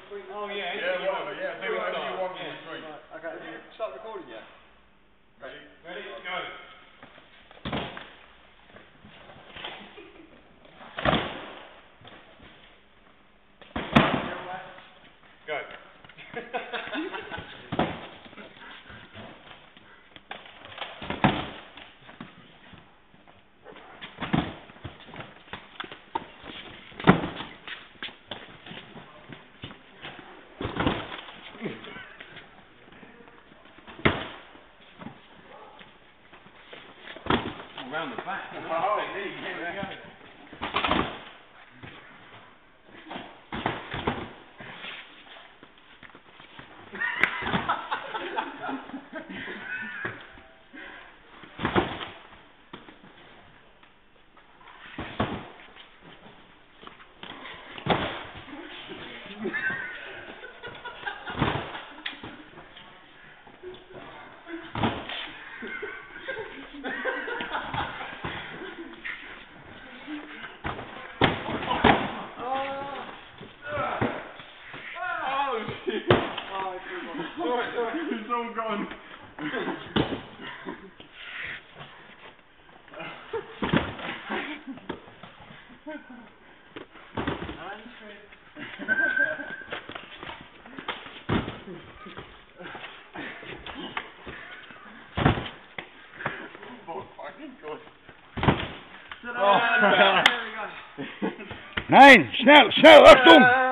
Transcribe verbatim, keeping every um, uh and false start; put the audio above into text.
Oh yeah, yeah, whatever, yeah, do whatever you want in between. Right, okay, start recording yet? Ready? Ready? Go. Go. Around the back. Oh, there you go. There you go. It's all gone. Oh, fucking God. Oh. There we go. Nein, schnell, schnell, Achtung!